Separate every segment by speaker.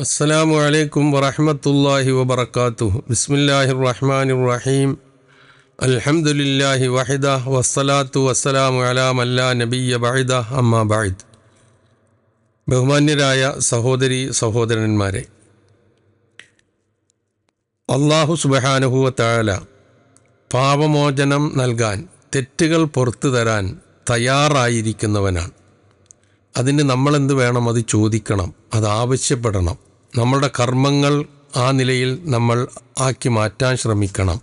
Speaker 1: അസ്സലാമു അലൈക്കും വറഹ്മത്തുള്ളാഹി വബറകാതുഹു. ബിസ്മില്ലാഹിർ റഹ്മാനിർ റഹീം. അൽഹംദുലില്ലാഹി വഹദ വസ്സലാത്തു വസ്സലാമു അലാ മല്ലാ നബിയ്യ ബഅദ അമ്മാ ബഅദ്. ബഹുമാന്യരായ സഹോദരി സഹോദരന്മാരെ, അല്ലാഹു സുബ്ഹാനഹു വ തആല പാപമോചനം നൽകാൻ, തെറ്റുകൾ പുറത്തു തരാൻ തയ്യാറായിരിക്കുന്നവനാണ്. അതിന് നമ്മളെന്ത് വേണം? അത് ചോദിക്കണം, അത് ആവശ്യപ്പെടണം. നമ്മളുടെ കർമ്മങ്ങൾ ആ നിലയിൽ നമ്മൾ ആക്കി മാറ്റാൻ ശ്രമിക്കണം.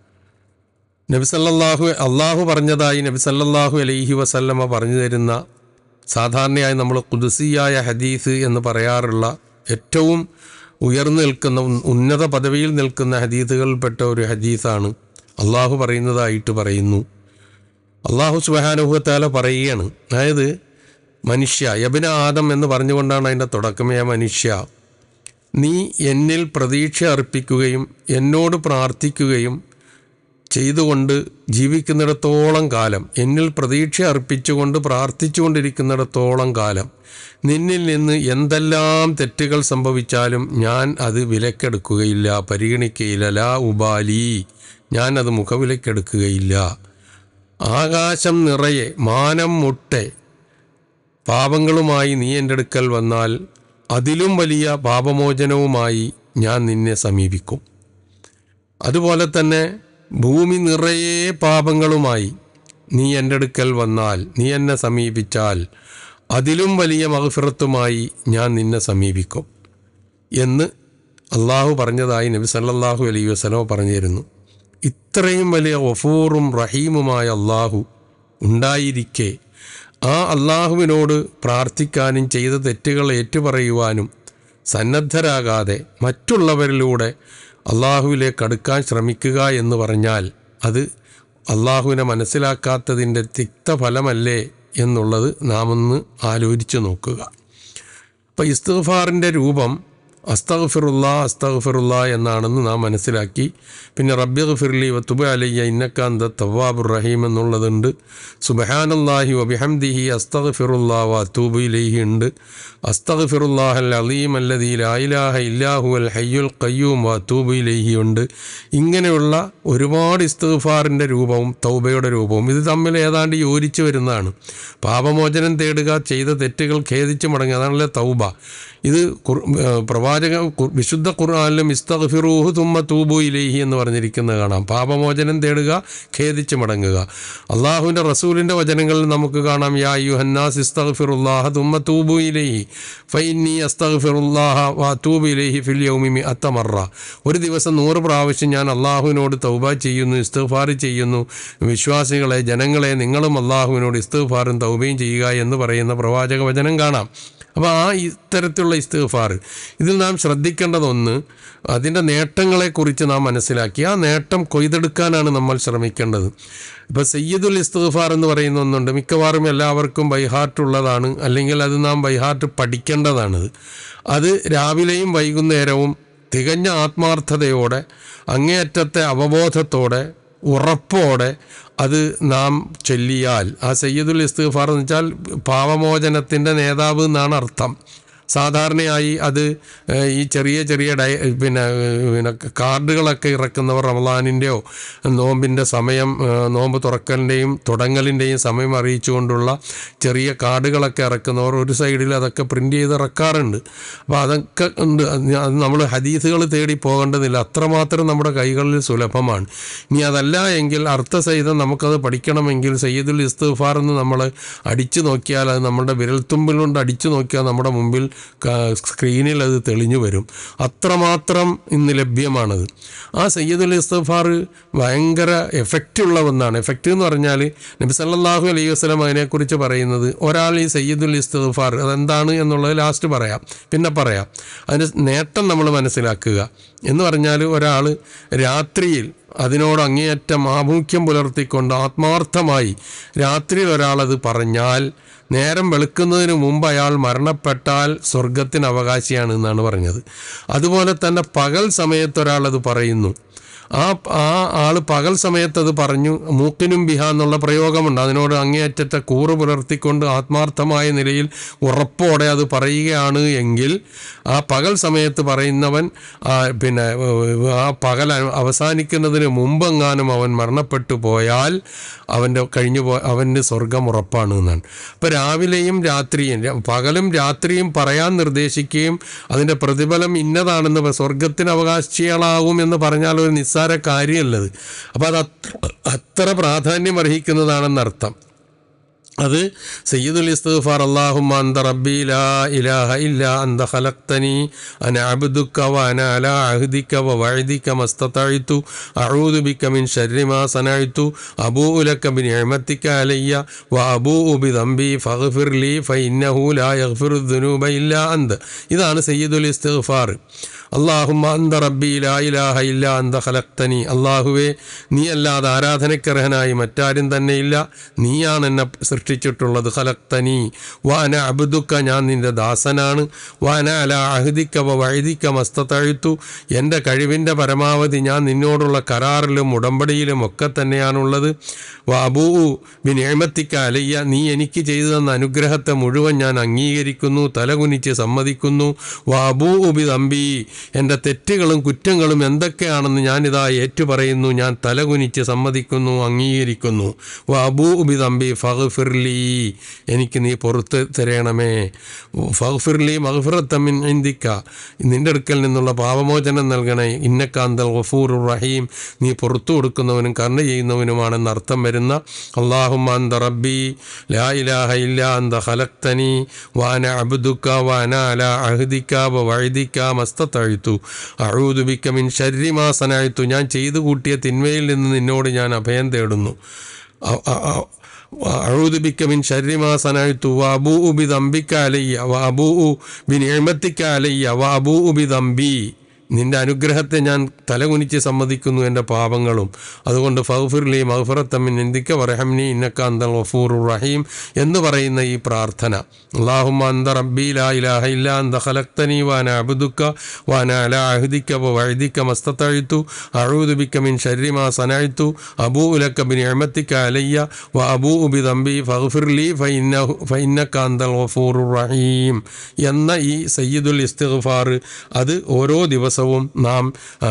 Speaker 1: അള്ളാഹു പറഞ്ഞതായി നബി സല്ലല്ലാഹു അലൈഹി വസല്ലമ പറഞ്ഞു തരുന്ന, സാധാരണയായി നമ്മൾ ഖുദ്സിയായ ഹദീസ് എന്ന് പറയാറുള്ള, ഏറ്റവും ഉയർന്നു നിൽക്കുന്ന, ഉന്നത പദവിയിൽ നിൽക്കുന്ന ഹദീസുകളിൽപ്പെട്ട ഒരു ഹദീസാണ്. അള്ളാഹു പറയുന്നതായിട്ട് പറയുന്നു. അള്ളാഹു സുബ്ഹാനഹു വ തആല പറയുകയാണ്, അതായത് മനുഷ്യ, യബ്ന ആദം എന്ന് പറഞ്ഞുകൊണ്ടാണ് അതിൻ്റെ തുടക്കമേ, മനുഷ്യ, നീ എന്നിൽ പ്രതീക്ഷ അർപ്പിക്കുകയും എന്നോട് പ്രാർത്ഥിക്കുകയും ചെയ്തുകൊണ്ട് ജീവിക്കുന്നിടത്തോളം കാലം, എന്നിൽ പ്രതീക്ഷ അർപ്പിച്ചുകൊണ്ട് പ്രാർത്ഥിച്ചുകൊണ്ടിരിക്കുന്നിടത്തോളം കാലം നിന്നിൽ നിന്ന് എന്തെല്ലാം തെറ്റുകൾ സംഭവിച്ചാലും ഞാൻ അത് വിലക്കെടുക്കുകയില്ല, പരിഗണിക്കുകയില്ല. ലാ ഉബാലി, ഞാൻ അത് മുഖവിലക്കെടുക്കുകയില്ല. ആകാശം നിറയെ, മാനം മുട്ടെ പാപങ്ങളുമായി നീ എൻ്റെ അടുക്കൽ വന്നാൽ അതിലും വലിയ പാപമോചനവുമായി ഞാൻ നിന്നെ സമീപിക്കും. അതുപോലെ തന്നെ ഭൂമി നിറയെ പാപങ്ങളുമായി നീ എൻ്റെ അടുക്കൽ വന്നാൽ, നീ എന്നെ സമീപിച്ചാൽ അതിലും വലിയ മഗ്ഫിറത്തുമായി ഞാൻ നിന്നെ സമീപിക്കും എന്ന് അള്ളാഹു പറഞ്ഞതായി നബി സല്ലല്ലാഹു അലൈഹി വസല്ലം പറഞ്ഞു തരുന്നു. ഇത്രയും വലിയ ഗഫൂറും റഹീമുമായ അള്ളാഹു ഉണ്ടായിരിക്കെ, ആ അള്ളാഹുവിനോട് പ്രാർത്ഥിക്കാനും ചെയ്ത തെറ്റുകൾ ഏറ്റുപറയുവാനും സന്നദ്ധരാകാതെ മറ്റുള്ളവരിലൂടെ അള്ളാഹുവിലേക്ക് അടുക്കാൻ ശ്രമിക്കുക എന്ന് പറഞ്ഞാൽ അത് അള്ളാഹുവിനെ മനസ്സിലാക്കാത്തതിൻ്റെ തിക്തഫലമല്ലേ എന്നുള്ളത് നാം ഒന്ന് ആലോചിച്ച് നോക്കുക. അപ്പോൾ ഇസ്തിഗ്ഫാറിൻ്റെ രൂപം അസ്തഗ്ഫിറുല്ലാ എന്നാണെന്ന് നാം മനസ്സിലാക്കി. പിന്നെ റബ്ബിഗ്ഫിർലി വതുബ് അലയ്യ ഇന്നക അന്ത തവ്വാബുർ റഹീം എന്നുള്ളതുണ്ട്. സുബ്ഹാനല്ലാഹി വബിഹംദിഹി അസ്തഗ്ഫിറുല്ലാഹ വഅതൂബു ഇലൈഹി ഉണ്ട്. അസ്തഗ്ഫിറുല്ലാഹൽ അലീം അല്ലദീ ലാ ഇലാഹ ഇല്ലാ ഹുവൽ ഹയ്യുൽ ഖയ്യൂം വഅതൂബു ഇലൈഹി ഉണ്ട്. ഇങ്ങനെയുള്ള ഒരുപാട് ഇസ്തിഗ്ഫാറിൻ്റെ രൂപവും തൗബയുടെ രൂപവും ഇത് തമ്മിൽ ഏതാണ്ട് യോജിച്ച് വരുന്നതാണ്. പാപമോചനം തേടുക, ചെയ്ത തെറ്റുകൾ ഖേദിച്ച് മടങ്ങുക, അതാണല്ലേ തൗബ. ഇത് വിശുദ്ധ ഖുർആനിലും ഇസ്തഗ്ഫിറൂഹു തുമ്മ തൂബു ഇലൈഹി എന്ന് പറഞ്ഞിരിക്കുന്നത് കാണാം. പാപമോചനം തേടുക, ഖേദിച്ച് മടങ്ങുക. അള്ളാഹുവിൻ്റെ റസൂലിൻ്റെ വചനങ്ങളിൽ നമുക്ക് കാണാം, യാ അയ്യുഹന്നാസ് ഇസ്തഗ്ഫിറുല്ലാഹ തുമ്മ തൂബു ഇലൈഹി ഫഇന്നി അസ്തഗ്ഫിറുല്ലാഹ വഅതൂബു ഇലൈഹി ഫിൽ യൗമി മിഅത്ത മറ. ഒരു ദിവസം 100 പ്രാവശ്യം ഞാൻ അള്ളാഹുവിനോട് തൗബ ചെയ്യുന്നു, ഇസ്തിഗ്ഫാർ ചെയ്യുന്നു. വിശ്വാസികളെ, ജനങ്ങളെ, നിങ്ങളും അള്ളാഹുവിനോട് ഇസ്തിഗ്ഫാറും തൗബയും ചെയ്യുക എന്ന് പറയുന്ന പ്രവാചക വചനം കാണാം. അപ്പോൾ ആ ഇത്തരത്തിലുള്ള ഇസ്തിഗ്ഫാർ, ഇതിൽ നാം ശ്രദ്ധിക്കേണ്ടതൊന്ന്, അതിൻ്റെ നേട്ടങ്ങളെക്കുറിച്ച് നാം മനസ്സിലാക്കി ആ നേട്ടം കൊയ്തെടുക്കാനാണ് നമ്മൾ ശ്രമിക്കേണ്ടത്. ഇപ്പോൾ സയ്യിദുൽ ഇസ്തിഗ്ഫാർ എന്ന് പറയുന്ന ഒന്നുണ്ട്. മിക്കവാറും എല്ലാവർക്കും ബൈഹാർട്ടുള്ളതാണ്, അല്ലെങ്കിൽ അത് നാം ബൈഹാർട്ട് പഠിക്കേണ്ടതാണിത്. അത് രാവിലെയും വൈകുന്നേരവും തികഞ്ഞ ആത്മാർത്ഥതയോടെ, അങ്ങേയറ്റത്തെ അവബോധത്തോടെ, ഉറപ്പോടെ അത് നാം ചൊല്ലിയാൽ, ആ സയ്യിദുൽ ഇസ്തിഗ്ഫാർ എന്ന് വെച്ചാൽ പാപമോചനത്തിൻ്റെ നേതാവ് എന്നാണ് അർത്ഥം. സാധാരണയായി അത് ഈ ചെറിയ ചെറിയ കാർഡുകളൊക്കെ ഇറക്കുന്നവർ റമളാനിൻ്റെയോ നോമ്പിൻ്റെ സമയം, നോമ്പ് തുറക്കലിൻ്റെയും തുടങ്ങലിൻ്റെയും സമയം അറിയിച്ചുകൊണ്ടുള്ള ചെറിയ കാർഡുകളൊക്കെ ഇറക്കുന്നവർ ഒരു സൈഡിൽ അതൊക്കെ പ്രിൻ്റ് ചെയ്ത് ഇറക്കാറുണ്ട്. അപ്പോൾ അതൊക്കെ ഉണ്ട്. അത് നമ്മൾ ഹദീസുകൾ തേടി പോകേണ്ടതില്ല, അത്രമാത്രം നമ്മുടെ കൈകളിൽ സുലഭമാണ്. ഇനി അതല്ല എങ്കിൽ അർത്ഥസഹിതം നമുക്കത് പഠിക്കണമെങ്കിൽ സയ്യിദുൽ ഇസ്തിഗ്ഫാർ എന്ന് നമ്മൾ അടിച്ചു നോക്കിയാൽ, അത് നമ്മുടെ വിരൽത്തുമ്പിൽ കൊണ്ട് അടിച്ചു നോക്കിയാൽ നമ്മുടെ മുമ്പിൽ സ്ക്രീനിൽ അത് തെളിഞ്ഞു വരും. അത്രമാത്രം ഇന്ന് ലഭ്യമാണത്. ആ സയ്യിദുൽ ഇസ്തിഗ്ഫാർ ഭയങ്കര എഫക്റ്റുള്ള ഒന്നാണ്. എഫക്റ്റ് എന്ന് പറഞ്ഞാൽ നബി സല്ലല്ലാഹു അലൈഹി വസല്ലം അതിനെക്കുറിച്ച് പറയുന്നത്, ഒരാൾ ഈ സയ്യിദുൽ ഇസ്തിഗ്ഫാർ അതെന്താണ് എന്നുള്ളത് ലാസ്റ്റ് പറയാം, പിന്നെ പറയാം. അതിൻ്റെ നേട്ടം നമ്മൾ മനസ്സിലാക്കുക എന്ന് പറഞ്ഞാൽ, ഒരാൾ രാത്രിയിൽ അതിനോട് അങ്ങേയറ്റം ആഭിമുഖ്യം പുലർത്തിക്കൊണ്ട് ആത്മാർത്ഥമായി രാത്രിയിൽ ഒരാളത് പറഞ്ഞാൽ നേരം വെളുക്കുന്നതിന് മുമ്പ് അയാൾ മരണപ്പെട്ടാൽ സ്വർഗത്തിന് അവകാശിയാണ് എന്നാണ് പറഞ്ഞത്. അതുപോലെ തന്നെ പകൽ സമയത്ത് ഒരാളത് പറയുന്നു, ആ ആൾ പകൽ സമയത്തത് പറഞ്ഞു, മൂക്കിനും ബിഹ എന്നുള്ള പ്രയോഗമുണ്ട്, അതിനോട് അങ്ങേയറ്റത്തെ കൂറ് പുലർത്തിക്കൊണ്ട് ആത്മാർത്ഥമായ നിലയിൽ ഉറപ്പോടെ അത് പറയുകയാണ് എങ്കിൽ ആ പകൽ സമയത്ത് പറയുന്നവൻ പിന്നെ ആ പകൽ അവസാനിക്കുന്നതിന് മുമ്പെങ്ങാനും അവൻ മരണപ്പെട്ടു പോയാൽ അവന് സ്വർഗം ഉറപ്പാണ് എന്നാണ്. അപ്പോൾ രാവിലെയും രാത്രിയും പകലും രാത്രിയും പറയാൻ നിർദ്ദേശിക്കുകയും അതിൻ്റെ പ്രതിഫലം ഇന്നതാണെന്ന് സ്വർഗത്തിന് അവകാശികളാകും എന്ന് പറഞ്ഞാൽ ഒരു നിസ്സാര കാര്യമല്ലത്. അപ്പോൾ അത് അത്ര പ്രാധാന്യം അർഹിക്കുന്നതാണെന്നർത്ഥം. അത് സയ്യിദുൽ ഇസ്തിഗ്ഫാർ അല്ലാഹുമ്മ അന്ത റബ്ബി ലാ ഇലാഹ ഇല്ലാ അന്ത ഖലഖ്തനി അന അബ്ദുക വ അന അലാ അഹ്ദിക വ വഅദിക മസ്തതഅതു അഊദു ബിക മിൻ ശർരി മാ സനഅതു അബൂഉ ലക ബിനിഅമതിക അലയ്യ വ അബൂഉ ബിദംബി ഫഗ്ഫിർ ലി ഫഇന്നഹു ലാ യഗ്ഫിറു ദുനൂബ ഇല്ലാ അന്ത. ഇതാണ് സയ്യിദുൽ ഇസ്തിഗ്ഫാർ. അല്ലാഹുമ്മ അന്ത റബ്ബി ലാ ഇലാഹ ഇല്ലാ അന്ത ഖലഖ്തനി, അല്ലാഹുവേ നീ അല്ലാതെ ആരാധനക്കർഹനായി മറ്റാരും തന്നെയില്ല, നീയാണ് എന്നെ സൃഷ്ടിച്ചിട്ടുള്ളത്. ഖലഖ്തനി വ അന അബ്ദുക, ഞാൻ നിൻ്റെ ദാസനാണ്. വ അന അലാ അഹ്ദിക വ വഅദിക മസ്തതഅതു, എൻ്റെ കഴിവിൻ്റെ പരമാവധി ഞാൻ നിന്നോടുള്ള കരാറിലും ഉടമ്പടിയിലും ഒക്കെ തന്നെയാണുള്ളത്. വ അബൂഉ ബിനിഅമതിക അലയ്യ, നീ എനിക്ക് ചെയ്തു തന്ന അനുഗ്രഹത്തെ മുഴുവൻ ഞാൻ അംഗീകരിക്കുന്നു, തലകുനിച്ച് സമ്മതിക്കുന്നു. വ അബൂഉ ബിദംബി, എൻ്റെ തെറ്റുകളും കുറ്റങ്ങളും എന്തൊക്കെയാണെന്ന് ഞാനിതാ ഏറ്റുപറയുന്നു, ഞാൻ തലകുനിച്ച് സമ്മതിക്കുന്നു, അംഗീകരിക്കുന്നു. വ അബൂഉ ബിദംബി ഫഗ്ഫിർലി, എനിക്ക് നീ പുറത്ത് തരണമേ. ഫഗ്ഫിർലി മഗ്ഫിറത്തൻ മിൻ ഇൻദിക, നിൻ്റെ അടുക്കൽ നിന്നുള്ള പാപമോചനം നൽകണേ. ഇന്നക അന്തൽ ഗഫൂറുർ റഹീം, നീ പുറത്തു കൊടുക്കുന്നവനും കരുണ ചെയ്യുന്നവനുമാണെന്ന് അർത്ഥം വരുന്ന അല്ലാഹുമ്മ അന്ത റബ്ബി ലാ ഇലാഹ ഇല്ലാ അന്ത ഖലഖ്തനി വ അന അബ്ദുക വ അന അലാ അഹ്ദിക വ വഅദിക മസ്തതഅതു അഊദു ബിക മിൻ ശർരി മാ സനഅതു, ഞാൻ ചെയ്തു കൂട്ടിയ തിന്മയിൽ നിന്ന് നിന്നോട് ഞാൻ അഭയം തേടുന്നു. അഊദു ബിക മിൻ ശർരി മാ സനഅതു വ അബൂഉ ബിദംബിക അലയ്യ വ അബൂഉ ബിനിഅമതിക അലയ്യ വ അബൂഉ ബിദംബി, നിൻ്റെ അനുഗ്രഹത്തെ ഞാൻ തലകുനിച്ച് സമ്മതിക്കുന്നു, എൻ്റെ പാപങ്ങളും. അതുകൊണ്ട് ഫഗ്ഫിർലി മഗ്ഫിറത്തൻ മിൻ ഇൻദിക വറഹംനി ഇന്നക അന്തൽ ഗഫൂറുർ റഹീം എന്ന് പറയുന്ന ഈ പ്രാർത്ഥന, അല്ലാഹുമ്മ അന്ത റബ്ബി ലാ ഇലാഹ ഇല്ലാ അന്ത ഖലഖ്തനി വ അന അബ്ദുക വ അന അലാ അഹ്ദിക വ വഅദിക മസ്തതഅതു അഊദു ബിക മിൻ ശർരി മാ സനഅതു അബൂഉ ലക ബിനിഅമതിക അലയ്യ വ അബൂഉ ബിദംബി ഫഗ്ഫിർലി ഫഇന്നക അന്തൽ ഗഫൂറുർ റഹീം എന്ന ഈ സയ്യിദുൽ ഇസ്തിഗ്ഫാർ അത് ഓരോ ദിവസവും നാം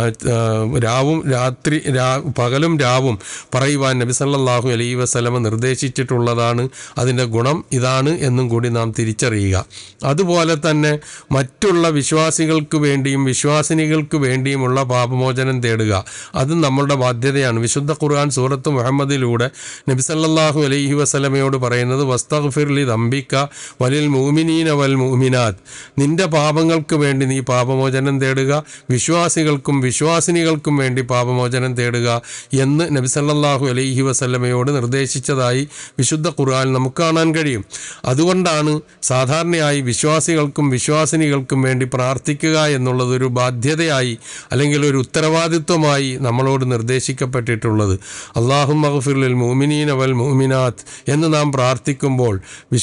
Speaker 1: പകലും രാവും പറയുവാൻ നബി സല്ലല്ലാഹു അലൈഹി വസല്ലമ നിർദ്ദേശിച്ചിട്ടുള്ളതാണ്. അതിൻ്റെ ഗുണം ഇതാണ് എന്നും കൂടി നാം തിരിച്ചറിയുക. അതുപോലെ തന്നെ മറ്റുള്ള വിശ്വാസികൾക്ക് വേണ്ടിയും വിശ്വാസിനികൾക്ക് വേണ്ടിയുമുള്ള പാപമോചനം തേടുക, അതും നമ്മളുടെ ബാധ്യതയാണ്. വിശുദ്ധ ഖുർആൻ സൂറത്ത് മുഹമ്മദിലൂടെ നബി സല്ലല്ലാഹു അലൈഹി വസല്ലമയോട് പറയുന്നത് വസ്തഗ്ഫിർ ലി ദംബിക വലിൽ മുഅ്മിനീന വൽ മുഅ്മിനാത്ത്, നിൻ്റെ പാപങ്ങൾക്ക് വേണ്ടി നീ പാപമോചനം തേടുക, വിശ്വാസികൾക്കും വിശ്വാസിനികൾക്കും വേണ്ടി പാപമോചനം തേടുക എന്ന് നബി സല്ലല്ലാഹു അലൈഹി വസല്ലമയോട് നിർദ്ദേശിച്ചതായി വിശുദ്ധ ഖുർആൻ നമുക്ക് കാണാൻ കഴിയും. അതുകൊണ്ടാണ് സാധാരണയായി വിശ്വാസികൾക്കും വിശ്വാസിനികൾക്കും വേണ്ടി പ്രാർത്ഥിക്കുക എന്നുള്ളതൊരു ബാധ്യതയായി അല്ലെങ്കിൽ ഒരു ഉത്തരവാദിത്വമായി നമ്മളോട് നിർദ്ദേശിക്കപ്പെട്ടിട്ടുള്ളത്. അല്ലാഹുമ്മ ഗ്ഫിർ ലിൽ മുഅ്മിനീന വൽ മുഅ്മിനാത്ത് എന്ന് നാം പ്രാർത്ഥിക്കുമ്പോൾ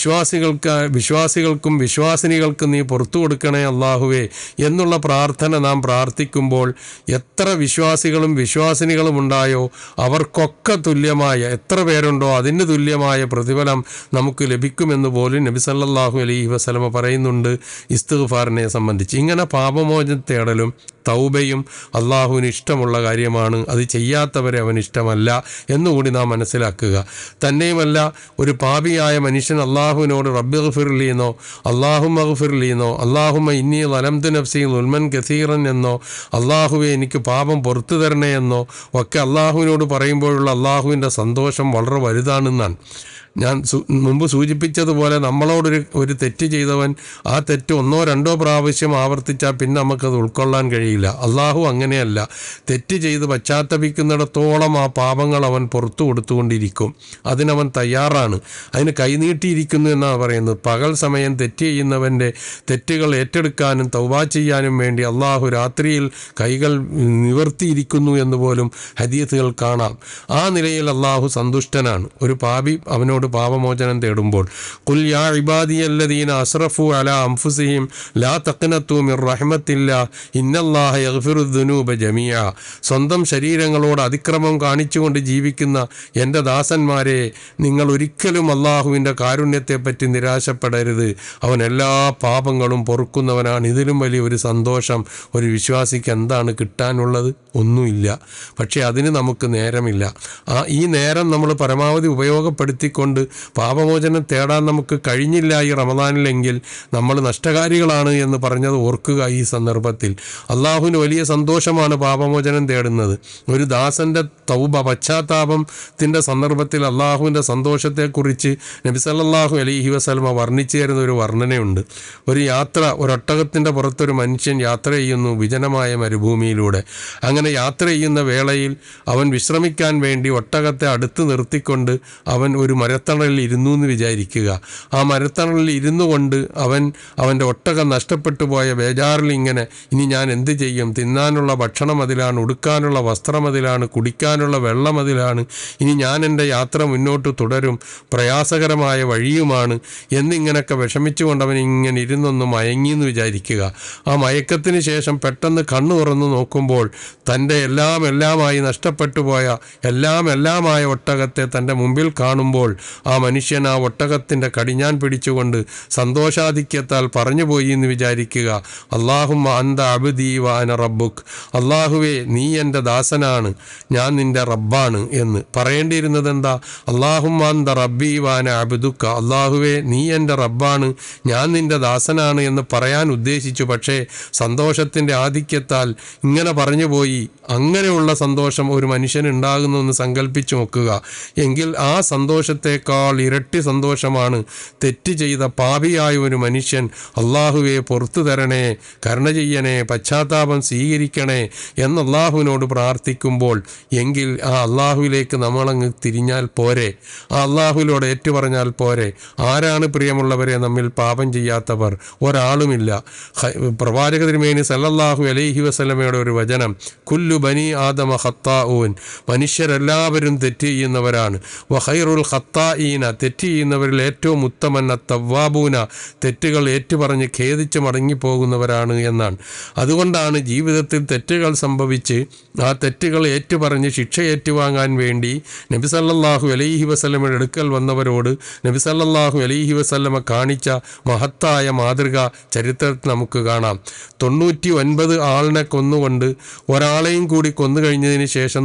Speaker 1: വിശ്വാസികൾക്കും വിശ്വാസിനികൾക്കും നീ പുറത്തു കൊടുക്കണേ അല്ലാഹുവേ എന്നുള്ള പ്രാർത്ഥന നാം പ്രാർത്ഥിക്കുമ്പോൾ എത്ര വിശ്വാസികളും വിശ്വാസിനികളും ഉണ്ടായോ അവർക്കൊക്കെ തുല്യമായ, എത്ര പേരുണ്ടോ അതിന് തുല്യമായ പ്രതിഫലം നമുക്ക് ലഭിക്കുമെന്ന് പോലും നബി സല്ലല്ലാഹു അലൈഹി വസല്ലമ പറയുന്നുണ്ട് ഇസ്തിഗ്ഫാറിനെ സംബന്ധിച്ച്. ഇങ്ങനെ പാപമോചനം തേടലും തൗബയും അള്ളാഹുവിന് ഇഷ്ടമുള്ള കാര്യമാണ്. അത് ചെയ്യാത്തവരെ അവൻ ഇഷ്ടമല്ല എന്നുകൂടി നാം മനസ്സിലാക്കുക. തന്നെയുമല്ല, ഒരു പാപിയായ മനുഷ്യൻ അള്ളാഹുവിനോട് റബ്ബി ഗ്ഫിർലി എന്നോ അല്ലാഹുമ്മ ഗ്ഫിർലി എന്നോ അല്ലാഹുമ്മ ഇന്നി ളലംതു നഫ്സി ളുൽമൻ കസീറൻ എന്നോ അള്ളാഹുവെ എനിക്ക് പാപം പുറത്തു തരണേ എന്നോ ഒക്കെ അള്ളാഹുവിനോട് പറയുമ്പോഴുള്ള അള്ളാഹുവിൻ്റെ സന്തോഷം വളരെ വലുതാണെന്നാണ്. ഞാൻ മുമ്പ് സൂചിപ്പിച്ചതുപോലെ നമ്മളോടൊരു തെറ്റ് ചെയ്തവൻ ആ തെറ്റ് ഒന്നോ രണ്ടോ പ്രാവശ്യം ആവർത്തിച്ചാൽ പിന്നെ നമുക്കത് ഉൾക്കൊള്ളാൻ കഴിയില്ല. അള്ളാഹു അങ്ങനെയല്ല. തെറ്റ് ചെയ്ത് പശ്ചാത്തപിക്കുന്നിടത്തോളം ആ പാപങ്ങൾ അവൻ പുറത്തു കൊടുത്തുകൊണ്ടിരിക്കും. അതിനവൻ തയ്യാറാണ്. അതിന് കൈനീട്ടിയിരിക്കുന്നു എന്നാണ് പറയുന്നത്. പകൽ സമയം തെറ്റ് ചെയ്യുന്നവൻ്റെ തെറ്റുകൾ ഏറ്റെടുക്കാനും തൗബ ചെയ്യാനും വേണ്ടി അള്ളാഹു രാത്രിയിൽ കൈകൾ നിവർത്തിയിരിക്കുന്നു എന്ന് പോലും ഹദീസുകൾ കാണാം. ആ നിലയിൽ അള്ളാഹു സന്തുഷ്ടനാണ്. ഒരു പാപി അവനോട് അള്ളാഹുവിനോട് പാപമോചനം തേടുമ്പോൾ. ഖുൽ യാ ഇബാദിയല്ലദീന അസ്റഫു അലാ അൻഫുസിഹിം ലാ തഖ്നതു മിർ റഹ്മത്തില്ലാ ഇന്നല്ലാഹ യഗ്ഫിറുദ്ദുനൂബ ജമീഅ. സ്വന്തം ശരീരങ്ങളോട് അതിക്രമം കാണിച്ചുകൊണ്ട് ജീവിക്കുന്ന എൻ്റെ ദാസന്മാരെ, നിങ്ങൾ ഒരിക്കലും അള്ളാഹുവിൻ്റെ കാരുണ്യത്തെപ്പറ്റി നിരാശപ്പെടരുത്. അവൻ എല്ലാ പാപങ്ങളും പൊറുക്കുന്നവനാണ്. ഇതിലും വലിയ ഒരു സന്തോഷം ഒരു വിശ്വാസിക്ക് എന്താണ് കിട്ടാനുള്ളത്? ഒന്നുമില്ല. പക്ഷേ അതിന് നമുക്ക് നേരമില്ല. ഈ നേരം നമ്മൾ പരമാവധി ഉപയോഗപ്പെടുത്തിക്കൊണ്ട് പാപമോചനം തേടാൻ നമുക്ക് കഴിഞ്ഞില്ല ഈ റമദാനിലെങ്കിൽ നമ്മൾ നഷ്ടകാരികളാണ് എന്ന് പറഞ്ഞത് ഓർക്കുക. ഈ സന്ദർഭത്തിൽ അള്ളാഹുവിന് വലിയ സന്തോഷമാണ് പാപമോചനം തേടുന്നത്. ഒരു ദാസൻ്റെ തൗബ, പശ്ചാത്താപത്തിൻ്റെ സന്ദർഭത്തിൽ അള്ളാഹുവിൻ്റെ സന്തോഷത്തെക്കുറിച്ച് നബി സല്ലല്ലാഹു അലൈഹി വസല്ലമ വർണ്ണിച്ചു തരുന്ന ഒരു വർണ്ണനയുണ്ട്. ഒരു യാത്ര, ഒരൊട്ടകത്തിൻ്റെ പുറത്തൊരു മനുഷ്യൻ യാത്ര ചെയ്യുന്നു വിജനമായ മരുഭൂമിയിലൂടെ. അങ്ങനെ യാത്ര ചെയ്യുന്ന വേളയിൽ അവൻ വിശ്രമിക്കാൻ വേണ്ടി ഒട്ടകത്തെ അടുത്ത് നിർത്തിക്കൊണ്ട് അവൻ ഒരു മരത്തണലിൽ ഇരുന്നു എന്ന് വിചാരിക്കുക. ആ മരത്തണലിൽ ഇരുന്നു കൊണ്ട് അവൻ്റെ ഒട്ടകം നഷ്ടപ്പെട്ടു പോയ ബേജാറിൽ ഇങ്ങനെ, ഇനി ഞാൻ എന്ത് ചെയ്യും? തിന്നാനുള്ള ഭക്ഷണം അതിലാണ്, ഉടുക്കാനുള്ള വസ്ത്രം അതിലാണ്, കുടിക്കാനുള്ള വെള്ളം അതിലാണ്. ഇനി ഞാൻ എൻ്റെ യാത്ര മുന്നോട്ട് തുടരും, പ്രയാസകരമായ വഴിയുമാണ് എന്നിങ്ങനെയൊക്കെ വിഷമിച്ചുകൊണ്ട് അവൻ ഇങ്ങനെ ഇരുന്നൊന്ന് മയങ്ങിയെന്ന് വിചാരിക്കുക. ആ മയക്കത്തിന് ശേഷം പെട്ടെന്ന് കണ്ണു തുറന്ന് നോക്കുമ്പോൾ തൻ്റെ എല്ലാമായി നഷ്ടപ്പെട്ടു പോയ എല്ലാമായ ഒട്ടകത്തെ തൻ്റെ മുമ്പിൽ കാണുമ്പോൾ ആ മനുഷ്യൻ ആ ഒട്ടകത്തിൻ്റെ കടിഞ്ഞാൻ പിടിച്ചുകൊണ്ട് സന്തോഷാധിക്യത്താൽ പറഞ്ഞുപോയി എന്ന് വിചാരിക്കുക, അല്ലാഹുമ്മ അന്ത അബ്ദി വ അന റബ്ബുക്. അള്ളാഹുവേ, നീ എൻ്റെ ദാസനാണ്, ഞാൻ നിൻ്റെ റബ്ബാണ് എന്ന്. പറയേണ്ടിയിരുന്നത് എന്താ? അല്ലാഹുമ്മ അന്ത റബ്ബി വ അന അബ്ദുക. അള്ളാഹുവേ, നീ എൻ്റെ റബ്ബാണ്, ഞാൻ നിൻ്റെ ദാസനാണ് എന്ന് പറയാൻ ഉദ്ദേശിച്ചു. പക്ഷേ സന്തോഷത്തിൻ്റെ ആധിക്യത്താൽ ഇങ്ങനെ പറഞ്ഞുപോയി. അങ്ങനെയുള്ള സന്തോഷം ഒരു മനുഷ്യനുണ്ടാകുന്നെന്ന് സങ്കല്പിച്ചു നോക്കുക. എങ്കിൽ ആ സന്തോഷത്തേക്കാൾ ഇരട്ടി സന്തോഷമാണ് തെറ്റ് ചെയ്ത പാപിയായ ഒരു മനുഷ്യൻ അള്ളാഹുവെ പുറത്തു തരണേ, കരുണ ചെയ്യണേ, പശ്ചാത്താപം സ്വീകരിക്കണേ എന്ന് അള്ളാഹുവിനോട് പ്രാർത്ഥിക്കുമ്പോൾ. എങ്കിൽ ആ അള്ളാഹുവിലേക്ക് നമ്മളങ്ങ് തിരിഞ്ഞാൽ പോരെ, ആ അള്ളാഹുവിനോട് ഏറ്റുപറഞ്ഞാൽ പോരെ. ആരാണ് പ്രിയമുള്ളവരെ നമ്മിൽ പാപം ചെയ്യാത്തവർ? ഒരാളുമില്ല. പ്രവാചക തിരുമേനി സല്ലല്ലാഹു അലൈഹി വസല്ലമയുടെ ഒരു വചനം, കുല്ലു ബനി ആദമ ഖത്താഊൻ. മനുഷ്യരെല്ലാവരും തെറ്റ് ചെയ്യുന്നവരാണ്. വഖൈറുൽ ഖത്താഈന, തെറ്റ് ചെയ്യുന്നവരിൽ ഏറ്റവും ഉത്തമൻ അത്തവ്വാബൂന, തെറ്റുകൾ ഏറ്റുപറഞ്ഞ് ഖേദിച്ച് മടങ്ങിപ്പോകുന്നവരാണ് എന്നാണ്. അതുകൊണ്ടാണ് ജീവിതത്തിൽ തെറ്റുകൾ സംഭവിച്ച് ആ തെറ്റുകൾ ഏറ്റുപറഞ്ഞ് ശിക്ഷ ഏറ്റുവാങ്ങാൻ വേണ്ടി നബി സല്ലല്ലാഹു അലൈഹി വസല്ലമയുടെ അടുക്കൽ വന്നവരോട് നബി സല്ലല്ലാഹു അലൈഹി വസല്ലമ കാണിച്ച മഹത്തായ മാതൃക ചരിത്രത്തിൽ നമുക്ക് കാണാം. 99 ആളിനെ കൊന്നുകൊണ്ട് ഒരാളെയും കൂടി കൊന്നു കഴിഞ്ഞതിന് ശേഷം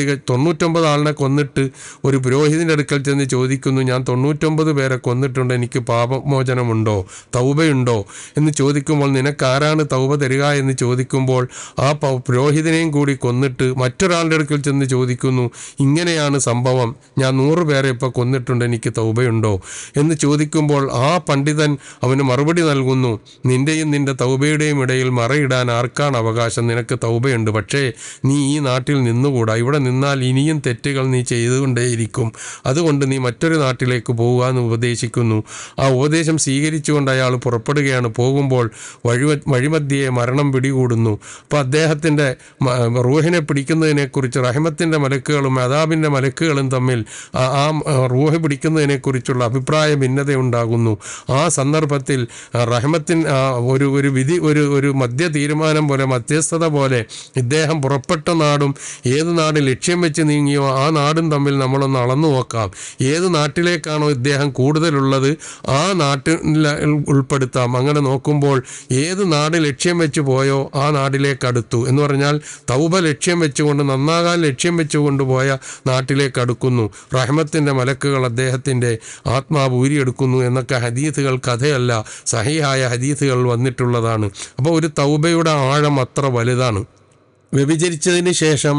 Speaker 1: 99 ആളിനെ കൊന്നിട്ട് ഒരു പുരോഹിതൻ്റെ അടുക്കൽ ചെന്ന് ചോദിക്കുന്നു, ഞാൻ 99 പേരെ കൊന്നിട്ടുണ്ട്, എനിക്ക് പാപമോചനമുണ്ടോ, തൗബയുണ്ടോ എന്ന് ചോദിക്കുമ്പോൾ, നിനക്കാരാണ് തൗബ തരിക എന്ന് ചോദിക്കുമ്പോൾ ആ പുരോഹിതനെയും കൂടി കൊന്നിട്ട് മറ്റൊരാളുടെ അടുക്കൽ ചെന്ന് ചോദിക്കുന്നു, ഇങ്ങനെയാണ് സംഭവം, ഞാൻ 100 പേരെ ഇപ്പോൾ കൊന്നിട്ടുണ്ട്, എനിക്ക് തൗബയുണ്ടോ എന്ന് ചോദിക്കുമ്പോൾ ആ പണ്ഡിതൻ അവന് മറുപടി നൽകുന്നു, നിൻ്റെയും നിൻ്റെ തൗബയുടെയും ഇടയിൽ മറയിടാൻ ആർക്കാണ് അവകാശം? നിനക്ക് തൗബയുണ്ട്, പക്ഷേ നീ ഈ നാട്ടിൽ നിന്നുകൂടാ, ഇവിടെ നിന്നാൽ ഇനിയും തെറ്റുകൾ നീ ചെയ്തുകൊണ്ടേയിരിക്കും, അതുകൊണ്ട് നീ മറ്റൊരു നാട്ടിലേക്ക് പോവുക എന്ന് ഉപദേശിക്കുന്നു. ആ ഉപദേശം സ്വീകരിച്ചുകൊണ്ട് അയാൾ പുറപ്പെടുകയാണ്. പോകുമ്പോൾ വഴിമധ്യേ മരണം പിടികൂടുന്നു. അപ്പോൾ അദ്ദേഹത്തിൻ്റെ റൂഹിനെ പിടിക്കുന്നതിനെക്കുറിച്ച് റഹ്മത്തിൻ്റെ മലക്കുകളും അദാബിൻ്റെ മലക്കുകളും തമ്മിൽ ആ റൂഹ് പിടിക്കുന്നതിനെക്കുറിച്ചുള്ള അഭിപ്രായ ഭിന്നതയുണ്ടാകുന്നു. ആ സന്ദർഭത്തിൽ റഹ്മത്തിൻ ഒരു വിധി, ഒരു മധ്യ തീരുമാനം പോലെ, മധ്യസ്ഥത പോലെ ഇദ്ദേഹം പുറപ്പെട്ട നാടും ഏത് നാട് ലക്ഷ്യം വെച്ച് നീങ്ങിയോ ആ നാടും തമ്മിൽ നമ്മളൊന്ന് അളന്നു നോക്കാം. ഏത് നാട്ടിലേക്കാണോ ഇദ്ദേഹം കൂടുതലുള്ളത് ആ നാട്ടിൽ ഉൾപ്പെടുത്താം. അങ്ങനെ നോക്കുമ്പോൾ ഏത് നാട് ലക്ഷ്യം വെച്ച് പോയോ ആ നാട്ടിലേക്ക് അടുത്തു എന്ന് പറഞ്ഞാൽ തൗബ ലക്ഷ്യം വെച്ചുകൊണ്ട്, നന്നാകാൻ ലക്ഷ്യം വെച്ചുകൊണ്ട് പോയ നാട്ടിലേക്ക് അടുക്കുന്നു. റഹ്മത്തിൻ്റെ മലക്കുകൾ അദ്ദേഹത്തിൻ്റെ ആത്മാവ് ഊരിയെടുക്കുന്നു എന്നൊക്കെ ഹദീസുകൾ കഥയല്ല, സഹിഹായ ഹദീസുകൾ വന്നിട്ടുള്ളതാണ്. അപ്പോൾ ഒരു തൗബയുടെ ആഴം അത്ര വലുതാണ്. വ്യഭിചരിച്ചതിന് ശേഷം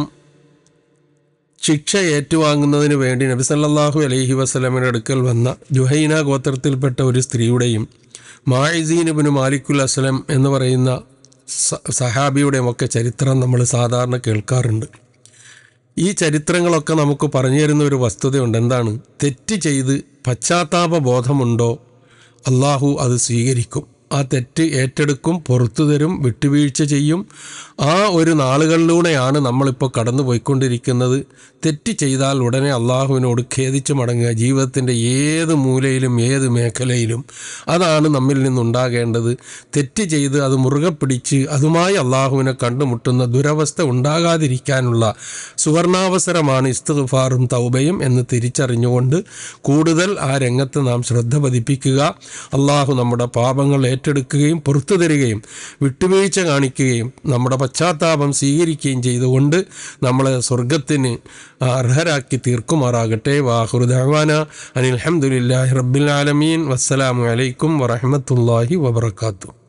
Speaker 1: ശിക്ഷ ഏറ്റുവാങ്ങുന്നതിന് വേണ്ടി നബി സല്ലല്ലാഹു അലൈഹി വസല്ലമയുടെ അടുക്കൽ വന്ന ജുഹൈന ഗോത്രത്തിൽപ്പെട്ട ഒരു സ്ത്രീയുടെയും മാഇസീൻ ഇബ്നു മാലിക്കുൽ അസ്ലം എന്ന് പറയുന്ന സഹാബിയുടെയും ഒക്കെ ചരിത്രം നമ്മൾ സാധാരണ കേൾക്കാറുണ്ട്. ഈ ചരിത്രങ്ങളൊക്കെ നമുക്ക് പറഞ്ഞു തരുന്ന ഒരു വസ്തുതയുണ്ട്. എന്താണ്? തെറ്റ് ചെയ്ത് പശ്ചാത്താപ ബോധമുണ്ടോ അള്ളാഹു അത് സ്വീകരിക്കും. ആ തെറ്റ് ഏറ്റെടുക്കും, പുറത്തു തരും, വിട്ടുവീഴ്ച ചെയ്യും. ആ ഒരു നാളുകളിലൂടെയാണ് നമ്മളിപ്പോൾ കടന്നു പോയിക്കൊണ്ടിരിക്കുന്നത്. തെറ്റ് ചെയ്താൽ ഉടനെ അള്ളാഹുവിനോട് ഖേദിച്ച് മടങ്ങുക, ജീവിതത്തിൻ്റെ ഏത് മൂലയിലും ഏത് മേഖലയിലും. അതാണ് നമ്മിൽ നിന്നുണ്ടാകേണ്ടത്. തെറ്റ് ചെയ്ത് അത് മുറുകെ പിടിച്ച് അതുമായി അള്ളാഹുവിനെ കണ്ടുമുട്ടുന്ന ദുരവസ്ഥ ഉണ്ടാകാതിരിക്കാനുള്ള സുവർണാവസരമാണ് ഇസ്തിഗ്ഫാറും തൗബയും എന്ന് തിരിച്ചറിഞ്ഞുകൊണ്ട് കൂടുതൽ ആ രംഗത്ത് നാം ശ്രദ്ധ പതിപ്പിക്കുക. അള്ളാഹു നമ്മുടെ പാപങ്ങൾ ഏറ്റെടുക്കുകയും പുറത്തു തരികയും വിട്ടുവീഴ്ച കാണിക്കുകയും നമ്മുടെ പശ്ചാത്താപം സ്വീകരിക്കുകയും ചെയ്തുകൊണ്ട് നമ്മളെ സ്വർഗത്തിന് അർഹരാക്കി തീർക്കുമാറാകട്ടെ. വാഖിറു ദഅ്വാന അനിൽ ഹംദുലില്ലാഹി റബ്ബിൽ ആലമീൻ. വസ്സലാമു അലൈക്കും വറഹ്മത്തുള്ളാഹി വബറകാതുഹു.